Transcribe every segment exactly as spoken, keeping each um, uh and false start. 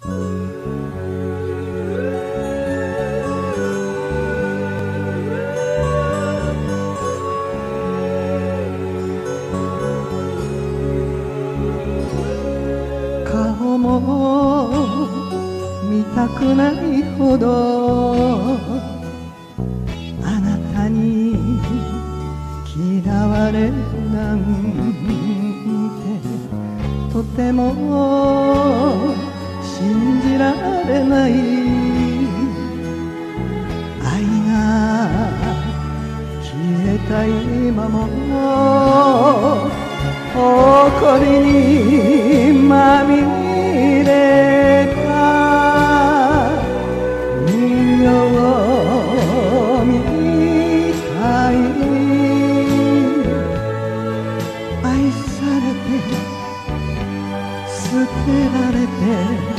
顔も見たくないほどあなたに嫌われるなんてとても信じられない。愛が消えた今も誇りにまみれた人形みたい。愛されて捨てられて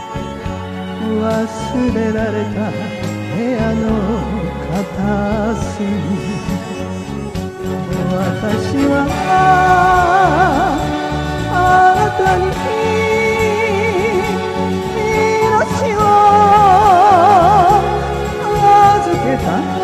忘れられた部屋の片隅、私はあなたに命を預けた。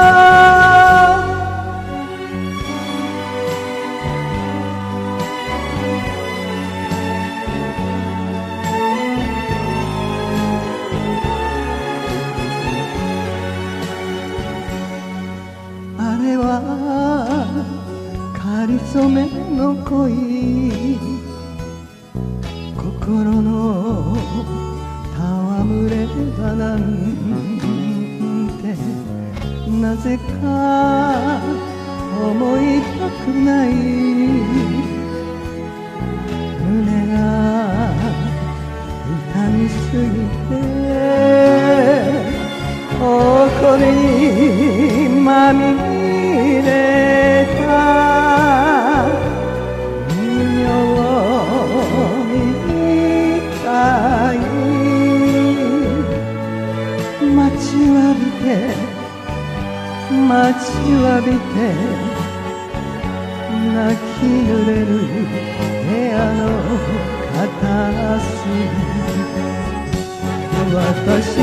あれはかりそめの恋、心の戯れだなんてなぜか思いたくない。胸が痛みすぎて誇りにまみれた人形みたい。待ちわびて待ちわびて泣き濡れる部屋の片隅、私